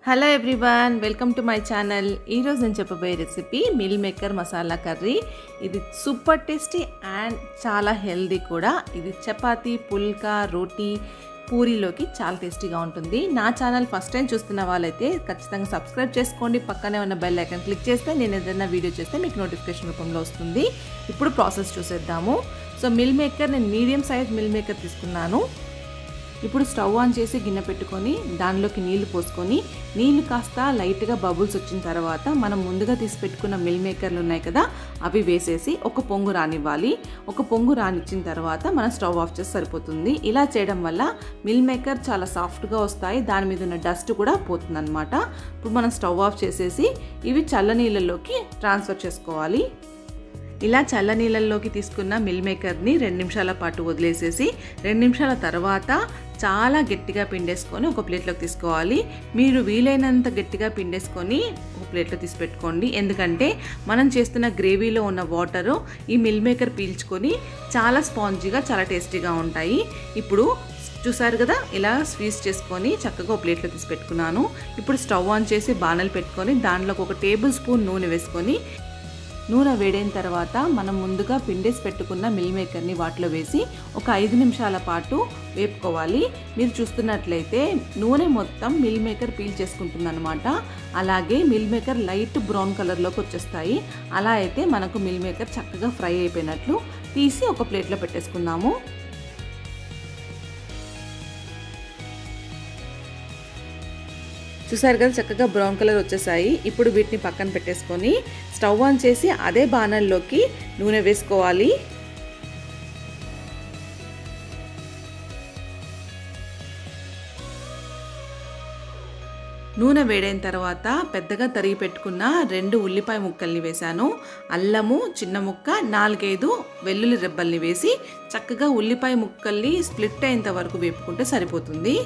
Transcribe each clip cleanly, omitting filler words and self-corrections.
Hello everyone, welcome to my channel. ఈరోజు నేను చెప్పబోయే recipe meal maker masala curry. ఇది సూపర్ టేస్టీ అండ్ చాలా హెల్దీ కూడా. ఇది చపాతీ, పుల్కా, రోటీ, పూరీలోకి చాలా టేస్టీగా ఉంటుంది. నా ఛానల్ ఫస్ట్ టైం చూస్తున్న వాళ్ళైతే ఖచ్చితంగా సబ్స్క్రైబ్ చేసుకోండి. పక్కనే ఉన్న బెల్ ఐకాన్ క్లిక్ చేస్తే నేను ఏదైనా వీడియో చేస్తే మీకు నోటిఫికేషన్ రూపంలో వస్తుంది. ఇప్పుడు ప్రాసెస్ చూసేద్దాము. సో మిల్ మేకర్, నేను మీడియం సైజ్ మిల్ మేకర్ తీసుకున్నాను. ఇప్పుడు స్టవ్ ఆన్ చేసి గిన్నె పెట్టుకొని దానిలోకి నీళ్లు పోసుకొని, నీళ్లు కాస్త లైట్గా బబుల్స్ వచ్చిన తర్వాత మనం ముందుగా తీసి పెట్టుకున్న మిల్ మేకర్లు ఉన్నాయి కదా, అవి వేసేసి ఒక పొంగు రానివ్వాలి. ఒక పొంగు రానిచ్చిన తర్వాత మనం స్టవ్ ఆఫ్ చేసి సరిపోతుంది. ఇలా చేయడం వల్ల మిల్ మేకర్ చాలా సాఫ్ట్గా వస్తాయి, దాని మీద ఉన్న డస్ట్ కూడా పోతుంది అనమాట. ఇప్పుడు మనం స్టవ్ ఆఫ్ చేసేసి ఇవి చల్ల నీళ్ళలోకి ట్రాన్స్ఫర్ చేసుకోవాలి. ఇలా చల్ల నీళ్ళల్లోకి తీసుకున్న మిల్ మేకర్ని 2 నిమిషాల పాటు వదిలేసేసి 2 నిమిషాల తర్వాత చాలా గట్టిగా పిండేసుకొని ఒక ప్లేట్లోకి తీసుకోవాలి. మీరు వీలైనంత గట్టిగా పిండేసుకొని ఒక ప్లేట్లో తీసి పెట్టుకోండి. ఎందుకంటే మనం చేస్తున్న గ్రేవీలో ఉన్న వాటరు ఈ మిల్ మేకర్ పీల్చుకొని చాలా స్పాంజీగా, చాలా టేస్టీగా ఉంటాయి. ఇప్పుడు చూసారు కదా, ఇలా స్వీజ్ చేసుకొని చక్కగా ఒక ప్లేట్లో తీసి పెట్టుకున్నాను. ఇప్పుడు స్టవ్ ఆన్ చేసి బాణలు పెట్టుకొని దాంట్లోకి 1 టేబుల్ స్పూన్ నూనె వేసుకొని, నూనె వేడైన తర్వాత మనం ముందుగా పిండేసి పెట్టుకున్న మిల్ మేకర్ని వాటిలో వేసి ఒక 5 నిమిషాల పాటు వేపుకోవాలి. మీరు చూస్తున్నట్లయితే నూనె మొత్తం మిల్ మేకర్ పీల్ చేసుకుంటుంది అనమాట. అలాగే మిల్ మేకర్ లైట్ బ్రౌన్ కలర్లోకి వచ్చేస్తాయి. అలా అయితే మనకు మిల్ మేకర్ చక్కగా ఫ్రై అయిపోయినట్లు. తీసి ఒక ప్లేట్లో పెట్టేసుకుందాము. చూసారు కదా, చక్కగా బ్రౌన్ కలర్ వచ్చేసాయి. ఇప్పుడు వీటిని పక్కన పెట్టేసుకొని స్టవ్ ఆన్ చేసి అదే బాణల్లోకి నూనె వేసుకోవాలి. నూనె వేడైన తర్వాత పెద్దగా తరిగి పెట్టుకున్న 2 ఉల్లిపాయ ముక్కల్ని వేశాను. అల్లము చిన్న ముక్క, 4-5 వెల్లుల్లి రెబ్బల్ని వేసి చక్కగా ఉల్లిపాయ ముక్కల్ని స్ప్లిట్ అయ్యేంత వరకు వేపుకుంటే సరిపోతుంది.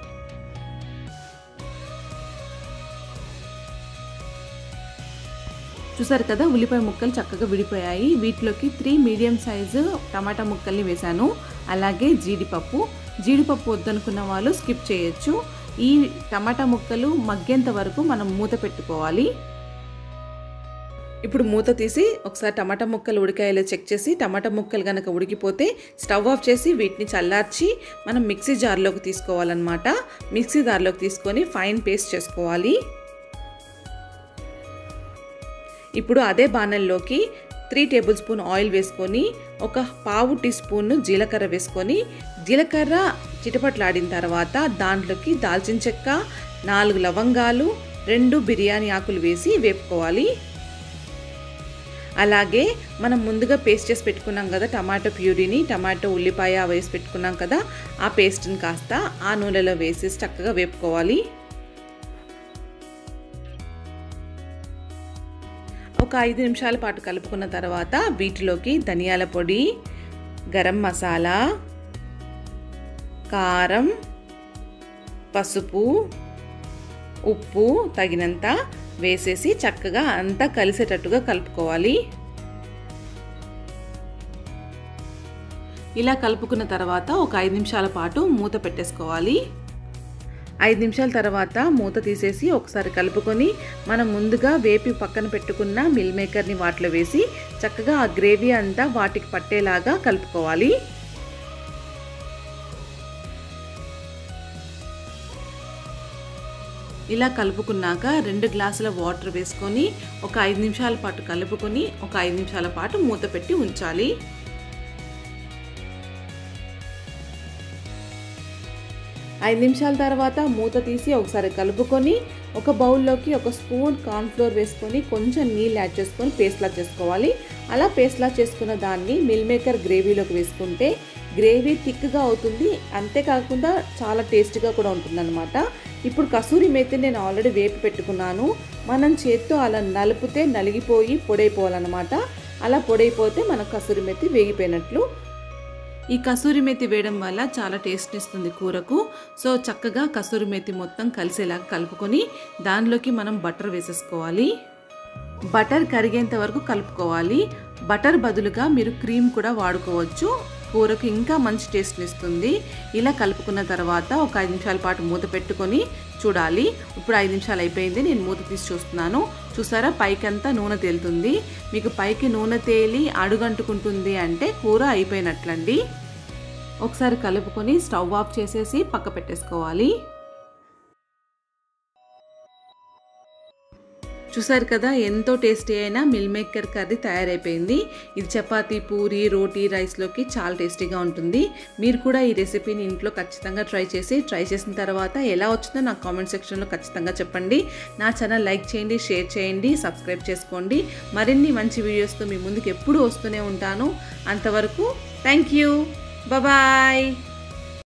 చూసారు కదా, ఉల్లిపాయ ముక్కలు చక్కగా విడిపోయాయి. వీటిలోకి 3 మీడియం సైజు టమాటా ముక్కల్ని వేశాను. అలాగే జీడిపప్పు వద్దనుకున్న వాళ్ళు స్కిప్ చేయొచ్చు. ఈ టమాటా ముక్కలు మగ్గేంత వరకు మనం మూత పెట్టుకోవాలి. ఇప్పుడు మూత తీసి ఒకసారి టమాటా ముక్కలు ఉడికాయలో చెక్ చేసి, టమాటా ముక్కలు కనుక ఉడికిపోతే స్టవ్ ఆఫ్ చేసి వీటిని చల్లార్చి మనం మిక్సీ జార్లోకి తీసుకోవాలన్నమాట. మిక్సీ జార్లోకి తీసుకొని ఫైన్ పేస్ట్ చేసుకోవాలి. ఇప్పుడు అదే బాణల్లోకి 3 టేబుల్ స్పూన్ ఆయిల్ వేసుకొని ఒక పావు టీ స్పూన్ జీలకర్ర వేసుకొని, జీలకర్ర చిటపట్లాడిన తర్వాత దాంట్లోకి దాల్చిన చెక్క, 4 లవంగాలు, 2 బిర్యానీ ఆకులు వేసి వేపుకోవాలి. అలాగే మనం ముందుగా పేస్ట్ చేసి పెట్టుకున్నాం కదా టమాటో ప్యూరీని, టమాటో ఉల్లిపాయ వేసి పెట్టుకున్నాం కదా, ఆ పేస్ట్ని కాస్త ఆ నూనెలో వేసేసి చక్కగా వేపుకోవాలి. ఒక 5 నిమిషాల పాటు కలుపుకున్న తర్వాత వీటిలోకి ధనియాల పొడి, గరం మసాలా, కారం, పసుపు, ఉప్పు తగినంత వేసేసి చక్కగా అంతా కలిసేటట్టుగా కలుపుకోవాలి. ఇలా కలుపుకున్న తర్వాత ఒక 5 నిమిషాల పాటు మూత పెట్టేసుకోవాలి. 5 నిమిషాల తర్వాత మూత తీసేసి ఒకసారి కలుపుకొని మనం ముందుగా వేపి పక్కన పెట్టుకున్న మిల్ మేకర్ని వాటిలో వేసి చక్కగా ఆ గ్రేవీ అంతా వాటికి పట్టేలాగా కలుపుకోవాలి. ఇలా కలుపుకున్నాక 2 గ్లాసుల వాటర్ వేసుకొని ఒక 5 నిమిషాల పాటు కలుపుకొని ఒక 5 నిమిషాల పాటు మూత పెట్టి ఉంచాలి. 5 నిమిషాల తర్వాత మూత తీసి ఒకసారి కలుపుకొని ఒక బౌల్లోకి 1 స్పూన్ కార్న్ఫ్లోర్ వేసుకొని కొంచెం నీళ్ళు యాడ్ చేసుకొని పేస్ట్లా చేసుకోవాలి. అలా పేస్ట్లా చేసుకున్న దాన్ని మిల్ మేకర్ గ్రేవీలోకి వేసుకుంటే గ్రేవీ థిక్గా అవుతుంది. అంతేకాకుండా చాలా టేస్టీగా కూడా ఉంటుందన్నమాట. ఇప్పుడు కసూరి మేతి నేను ఆల్రెడీ వేపి పెట్టుకున్నాను. మనం చేత్తో అలా నలిపితే నలిగిపోయి పొడైపోవాలన్నమాట. అలా పొడైపోతే మనకు కసూరి మేతి వేగిపోయినట్లు. ఈ కసూరి మేతి వేయడం వల్ల చాలా టేస్ట్ ఇస్తుంది కూరకు. సో చక్కగా కసూరి మేతి మొత్తం కలిసేలాగా కలుపుకొని దానిలోకి మనం బటర్ వేసేసుకోవాలి. బటర్ కరిగేంత వరకు కలుపుకోవాలి. బటర్ బదులుగా మీరు క్రీమ్ కూడా వాడుకోవచ్చు. కూరకు ఇంకా మంచి టేస్ట్ని ఇస్తుంది. ఇలా కలుపుకున్న తర్వాత ఒక 5 నిమిషాల పాటు మూత పెట్టుకొని చూడాలి. ఇప్పుడు 5 నిమిషాలు అయిపోయింది. నేను మూత తీసి చూస్తున్నాను. చూసారా, పైకంతా నూనె తేలుతుంది. మీకు పైకి నూనె తేలి అడుగంటుకుంటుంది అంటే కూర అయిపోయినట్లండి. ఒకసారి కలుపుకొని స్టవ్ ఆఫ్ చేసేసి పక్క పెట్టేసుకోవాలి. చూసారు కదా, ఎంతో టేస్టీ అయిన మిల్ మేకర్ కర్రీ తయారైపోయింది. ఇది చపాతీ, పూరి, రోటీ, రైస్లోకి చాలా టేస్టీగా ఉంటుంది. మీరు కూడా ఈ రెసిపీని ఇంట్లో ఖచ్చితంగా ట్రై చేసిన తర్వాత ఎలా వచ్చిందో నాకు కామెంట్ సెక్షన్లో ఖచ్చితంగా చెప్పండి. నా ఛానల్ లైక్ చేయండి, షేర్ చేయండి, సబ్స్క్రైబ్ చేసుకోండి. మరిన్ని మంచి వీడియోస్తో మీ ముందుకు ఎప్పుడూ వస్తూనే ఉంటాను. అంతవరకు థ్యాంక్ యూ, బాయ్.